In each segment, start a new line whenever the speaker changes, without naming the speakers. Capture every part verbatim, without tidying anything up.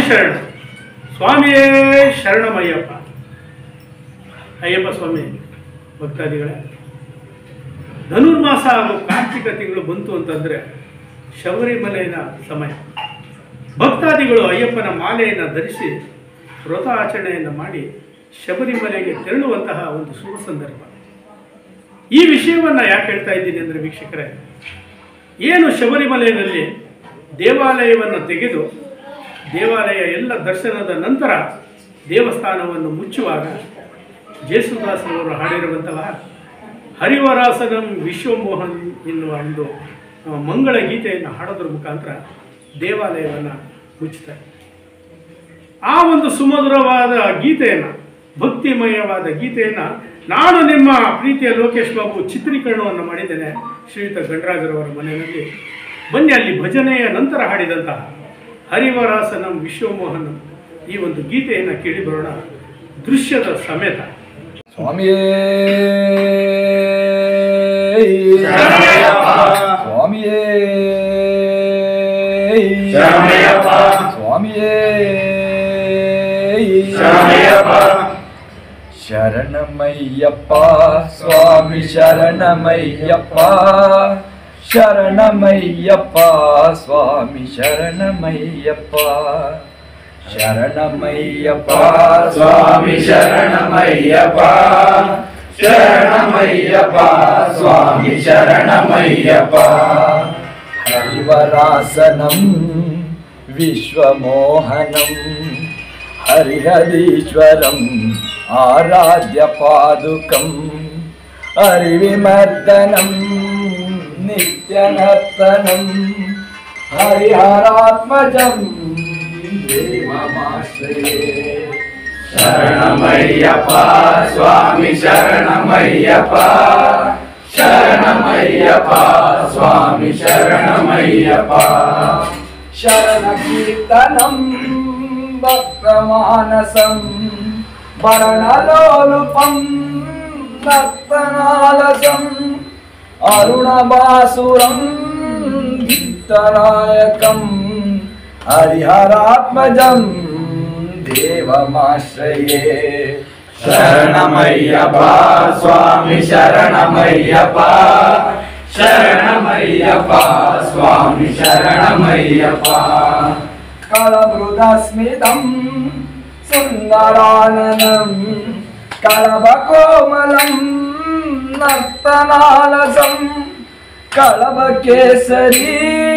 ಶರಣ ಸ್ವಾಮಿಯೇ ಶರಣಮಯ್ಯಪ್ಪ. ಅಯ್ಯಪ್ಪ ಸ್ವಾಮಿ ಭಕ್ತಾದಿಗಳೇ, ಧನುರ್ಮಾಸ ಹಾಗೂ ಕಾರ್ತಿಕ ತಿಂಗಳು ಬಂತು ಅಂತಂದರೆ ಶಬರಿಮಲೆಯ ಸಮಯ. ಭಕ್ತಾದಿಗಳು ಅಯ್ಯಪ್ಪನ ಮಾಲೆಯನ್ನು ಧರಿಸಿ ವ್ರತ ಆಚರಣೆಯನ್ನು ಮಾಡಿ ಶಬರಿಮಲೆಗೆ ತೆರಳುವಂತಹ ಒಂದು ಶುಭ ಸಂದರ್ಭ. ಈ ವಿಷಯವನ್ನು ಯಾಕೆ ಹೇಳ್ತಾ ಇದ್ದೀನಿ ಅಂದರೆ ವೀಕ್ಷಕರೇ, ಏನು ಶಬರಿಮಲೆಯಲ್ಲಿ ದೇವಾಲಯವನ್ನು ತೆಗೆದು ದೇವಾಲಯ ಎಲ್ಲ ದರ್ಶನದ ನಂತರ ದೇವಸ್ಥಾನವನ್ನು ಮುಚ್ಚುವಾಗ ಜೇಸುದಾಸರವರು ಹಾಡಿರುವಂತಹ ಹರಿವರಾಸನಂ ವಿಶ್ವಮೋಹನ್ ಎನ್ನುವ ಒಂದು ಮಂಗಳ ಗೀತೆಯನ್ನು ಹಾಡೋದ್ರ ಮುಖಾಂತರ ದೇವಾಲಯವನ್ನು ಮುಚ್ಚುತ್ತಾರೆ. ಆ ಒಂದು ಸುಮಧುರವಾದ ಗೀತೆಯನ್ನು, ಭಕ್ತಿಮಯವಾದ ಗೀತೆಯನ್ನು ನಾನು ನಿಮ್ಮ ಪ್ರೀತಿಯ ಲೋಕೇಶ್ ಬಾಬು ಚಿತ್ರೀಕರಣವನ್ನು ಮಾಡಿದ್ದೇನೆ ಶ್ರೀಯುತ ಗಣರಾಜರವರ ಮನೆಯಲ್ಲಿ. ಬನ್ನಿ, ಅಲ್ಲಿ ಭಜನೆಯ ನಂತರ ಹಾಡಿದಂತಹ ಹರಿವರಾಸನಂ ವಿಶ್ವಮೋಹನಂ ಈ ಒಂದು ಗೀತೆಯನ್ನು ಕೇಳಿ ಬರೋಣ ದೃಶ್ಯದ ಸಮೇತ.
ಸ್ವಾಮಿಯೇ ಸ್ವಾಮಿಯೇ ಸ್ವಾಮಿಯೇ ಶರಣಮಯ್ಯಪ್ಪ ಸ್ವಾಮಿ ಶರಣಮಯ್ಯಪ್ಪ ಶರಣಮಯ್ಯಪ್ಪ ಸ್ವಾಮಿ ಶರಣಮಯ್ಯಪ್ಪ ಶರಣಮಯ್ಯಪ್ಪ
ಸ್ವಾಮಿ ಶರಣಮಯ್ಯಪ್ಪ ಶರಣಮಯ್ಯಪ್ಪ ಸ್ವಾಮಿ ಶರಣಮಯ್ಯಪ್ಪ
ಹರಿವರಾಸನಂ ವಿಶ್ವಮೋಹನಂ ಹರಿಹರೀಶ್ವರಂ ಆರಾಧ್ಯ ಪಾದುಕಂ ಹರಿವಿಮರ್ದನಂ ನಿತ್ಯನರ್ತನಂ ಹರಿಹರಾತ್ಮಜಂ ದೇವಮಾಶ್ರಯೇ
ಶರಣಮಯ್ಯಪ್ಪ ಸ್ವಾಮಿ ಶರಣಮಯ್ಯಪ್ಪ ಶರಣಮಯ್ಯಪ್ಪ ಸ್ವಾಮಿ ಶರಣಮಯ್ಯಪ್ಪ
ಶರಣಕೀರ್ತನಂ ಭಕ್ತಮಾನಸಂ ವರ್ಣಲೋಲುಪಂ ನರ್ತನಾಲಸಂ ಅರುಣಭಾಸುರಂ ಗೀತನಾಯಕಂ ಹರಿಹರಾತ್ಮಜಂ ದೇವಮಾಶ್ರಯೇ
ಶರಣಮಯ್ಯಪ್ಪ ಸ್ವಾಮಿ ಶರಣಮಯ್ಯಪ್ಪ ಶರಣಮಯ್ಯಪ್ಪ ಸ್ವಾಮಿ ಶರಣಮಯ್ಯಪ್ಪ
ಕಳಮೃದಸ್ಮಿತಂ ಸುಂದರಾನನಂ ಕಳಭಕೋಮಲಂ ನರ್ತನಾಲಸಂ ಕಳಭಕೇಸರಿ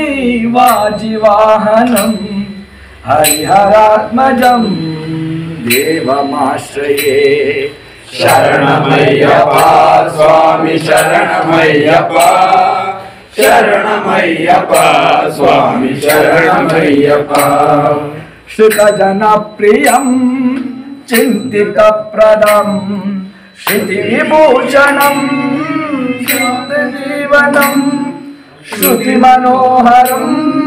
ವಾಜಿವಾಹನಂ ಹರಿಹರಾತ್ಮಜಂ ದೇವಮಾಶ್ರಯೇ
ಶರಣಮಯ್ಯಪ್ಪ ಸ್ವಾಮಿ ಶರಣಮಯ್ಯಪ್ಪ ಶರಣಮಯ್ಯಪ್ಪ ಸ್ವಾಮಿ ಶರಣಮಯ್ಯಪ್ಪ
ಶ್ರುತಜನಪ್ರಿಯಂ ಚಿಂತಿತಪ್ರದಂ ಶ್ರುತಿವಿಭೂಷಣಂ ಶಾಂತಜೀವನಂ ಶ್ರುತಿಮನೋಹರಂ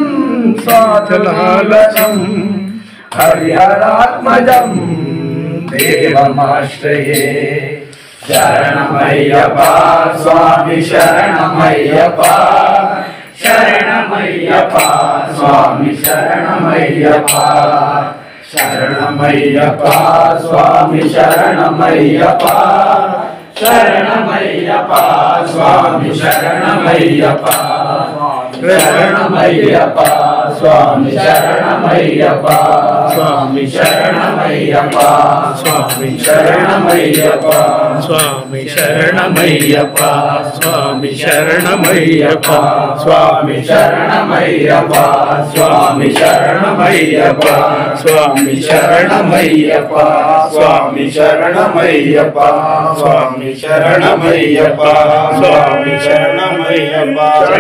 ಸಾಧುಲಾಲಸಂ ಹರಿಹರಾತ್ಮಜಂ ದೇವಮಾಶ್ರಯೇ
ಶರಣಮಯ್ಯಪ್ಪ ಸ್ವಾಮಿ ಶರಣಮಯ್ಯಪ್ಪ ಶರಣಮಯ್ಯಪ್ಪ ಸ್ವಾಮಿ ಶರಣಮಯ್ಯಪ್ಪ ಶರಣಮಯ್ಯಪ್ಪ ಸ್ವಾಮಿ ಶರಣಮಯ್ಯಪ್ಪ ಶರಣಮಯ್ಯಪ್ಪ ಸ್ವಾಮಿ ಶರಣಮಯ್ಯಪ್ಪ ಶರಣಮಯ್ಯಪ್ಪ ಸ್ವಾಮಿ ಶರಣಮಯ್ಯಪ್ಪ ಸ್ವಾಮಿ ಶರಣಮಯ್ಯಪ್ಪ ಸ್ವಾಮಿ ಶರಣಮಯ್ಯಪ್ಪ ಸ್ವಾಮಿ ಶರಣಮಯ್ಯಪ್ಪ ಸ್ವಾಮಿ ಶರಣಮಯ್ಯಪ್ಪ ಸ್ವಾಮಿ ಶರಣಮಯ್ಯಪ್ಪ ಸ್ವಾಮಿ ಶರಣಮಯ್ಯಪ್ಪ ಸ್ವಾಮಿ ಶರಣಮಯ್ಯಪ್ಪ ಸ್ವಾಮಿ ಶರಣಮಯ್ಯಪ್ಪ ಸ್ವಾಮಿ ಶರಣಮಯ್ಯಪ್ಪ ಸ್ವಾಮಿ ಶರಣಮಯ್ಯಪ್ಪ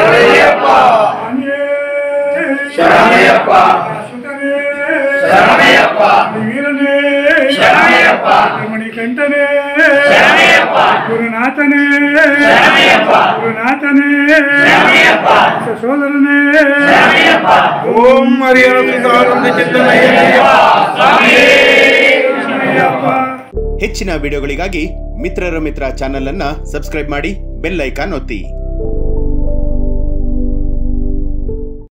ಶರಣಮಯ್ಯಪ್ಪ ಶರಣಮಯ್ಯಪ್ಪ ಶರಣಮಯ್ಯಪ್ಪ
ಮಣಿಕಂಠನೇ
ಶರಣಮಯ್ಯಪ್ಪ
ಗುರುನಾಥನೇ
ಶರಣಮಯ್ಯಪ್ಪ
ಗುರುನಾಥನೇ
ಶರಣಮಯ್ಯಪ್ಪ
ಸೋದರನೇ
ಶರಣಮಯ್ಯಪ್ಪ
ಓಂ ಹರಿಹರ ಚಿತ್ತಮಯ್ಯಪ್ಪ
ಸ್ವಾಮಿ
ಹೆಚ್ಚಿನ ವಿಡಿಯೋಗಳಿಗಾಗಿ ಮಿತ್ರರ ಮಿತ್ರ ಚಾನೆಲ್ ಅನ್ನ ಸಬ್ಸ್ಕ್ರೈಬ್ ಮಾಡಿ, ಬೆಲ್ ಐಕಾನ್ ಒತ್ತಿ.